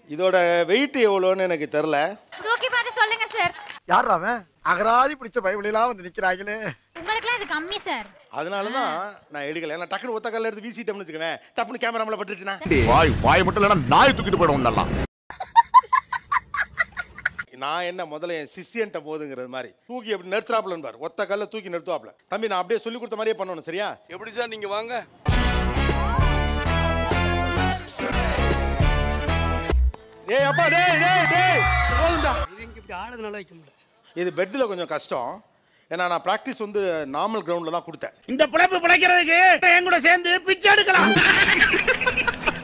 இதோட வெயிட் எவ்வளோன்னு எனக்கு தெரியல. தூக்கி பார்த்து சொல்லுங்க சார். யார் அவன்? அகராதி பிடிச்ச பைபிளெல்லாம் வந்து நிக்கிறாங்களே. உங்களுக்குலாம் இது கம்மி சார். அதனால தான் நான் எடுக்கல. ஏன்னா டக்குனு ஒத்த கல்ல எடுத்து வீசிட்டோம்னு வச்சுக்கவேன், டப்புனு கேமராமேல பட்டுச்சுன்னா வாய் மட்டும் இல்லைன்னா நாய் தூக்கிட்டு போயிடும். நல்லா நான் என்ன முதல்ல என் சிஷியன்ட்ட போதுங்கிறது மாதிரி தூக்கி எப்படி நிறுத்துறாப்லன்னு பாரு. ஒத்த கல்ல தூக்கி நிறுத்துவாப்ல. தம்பி நான் அப்படியே சொல்லி கொடுத்த மாதிரியே பண்ணணும். சரியா? எப்படி சார் நீங்க வாங்க. ஏய் அப்பா டேய் டேய் டேய் போடுடா. இப்படி ஆடுறதுனால வைக்க முடியல. இது பெட்ல கொஞ்சம் கஷ்டம். ஏன்னா நான் பிராக்டிஸ் வந்து நார்மல் கிரவுண்ட்ல தான் கொடுத்தேன். இந்த பிழைப்பு பிழைக்கிறதுக்கு என் கூட சேர்ந்து பிச்சை எடுக்கலாம்.